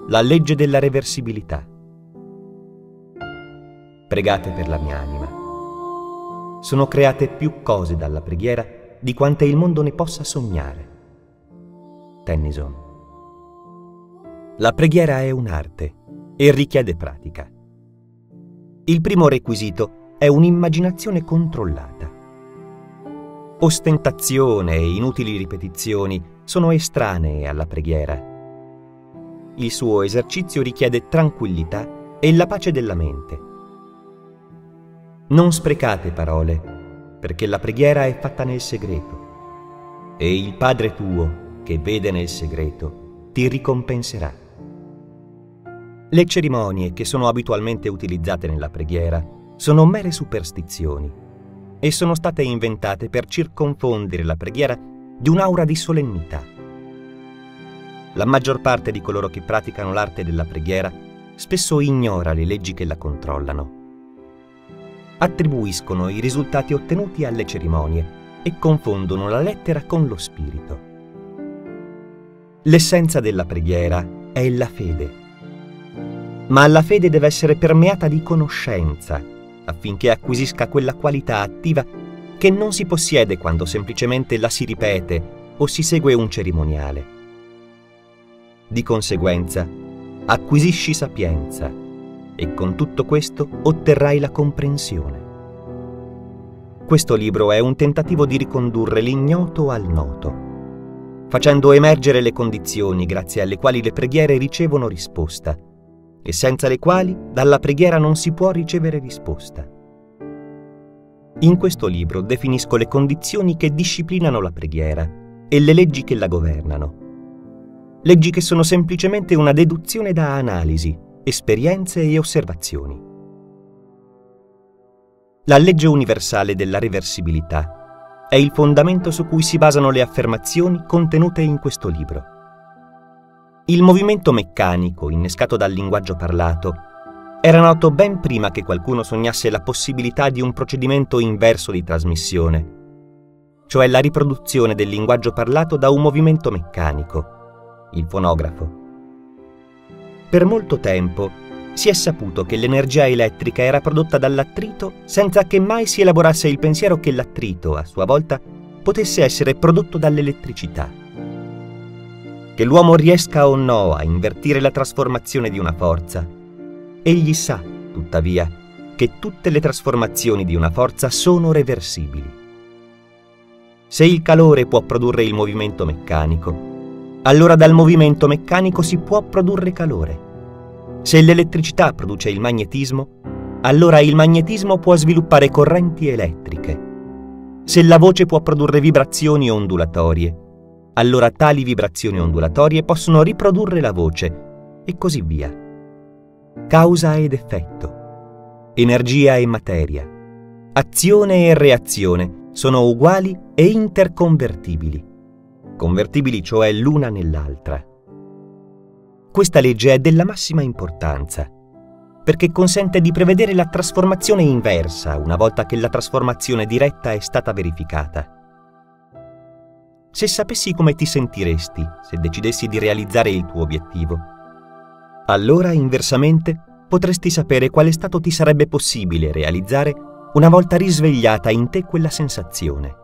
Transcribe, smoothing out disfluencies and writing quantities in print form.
La legge della reversibilità. Pregate per la mia anima. Sono create più cose dalla preghiera di quante il mondo ne possa sognare. Tennyson. La preghiera è un'arte e richiede pratica. Il primo requisito è un'immaginazione controllata. Ostentazione e inutili ripetizioni sono estranee alla preghiera. Il suo esercizio richiede tranquillità e la pace della mente. Non sprecate parole, perché la preghiera è fatta nel segreto, e il Padre tuo, che vede nel segreto, ti ricompenserà. Le cerimonie che sono abitualmente utilizzate nella preghiera sono mere superstizioni e sono state inventate per circonfondere la preghiera di un'aura di solennità. La maggior parte di coloro che praticano l'arte della preghiera spesso ignora le leggi che la controllano. Attribuiscono i risultati ottenuti alle cerimonie e confondono la lettera con lo spirito. L'essenza della preghiera è la fede, ma la fede deve essere permeata di conoscenza affinché acquisisca quella qualità attiva che non si possiede quando semplicemente la si ripete o si segue un cerimoniale. Di conseguenza, acquisisci sapienza e con tutto questo otterrai la comprensione. Questo libro è un tentativo di ricondurre l'ignoto al noto, facendo emergere le condizioni grazie alle quali le preghiere ricevono risposta e senza le quali dalla preghiera non si può ricevere risposta. In questo libro definisco le condizioni che disciplinano la preghiera e le leggi che la governano. Leggi che sono semplicemente una deduzione da analisi, esperienze e osservazioni. La legge universale della reversibilità è il fondamento su cui si basano le affermazioni contenute in questo libro. Il movimento meccanico, innescato dal linguaggio parlato, era noto ben prima che qualcuno sognasse la possibilità di un procedimento inverso di trasmissione, cioè la riproduzione del linguaggio parlato da un movimento meccanico, il fonografo. Per molto tempo si è saputo che l'energia elettrica era prodotta dall'attrito senza che mai si elaborasse il pensiero che l'attrito, a sua volta, potesse essere prodotto dall'elettricità. Che l'uomo riesca o no a invertire la trasformazione di una forza, egli sa, tuttavia, che tutte le trasformazioni di una forza sono reversibili. Se il calore può produrre il movimento meccanico, allora dal movimento meccanico si può produrre calore. Se l'elettricità produce il magnetismo, allora il magnetismo può sviluppare correnti elettriche. Se la voce può produrre vibrazioni ondulatorie, allora tali vibrazioni ondulatorie possono riprodurre la voce, e così via. Causa ed effetto, energia e materia, azione e reazione sono uguali e interconvertibili. Convertibili cioè l'una nell'altra. Questa legge è della massima importanza, perché consente di prevedere la trasformazione inversa una volta che la trasformazione diretta è stata verificata. Se sapessi come ti sentiresti se decidessi di realizzare il tuo obiettivo, allora inversamente potresti sapere quale stato ti sarebbe possibile realizzare una volta risvegliata in te quella sensazione.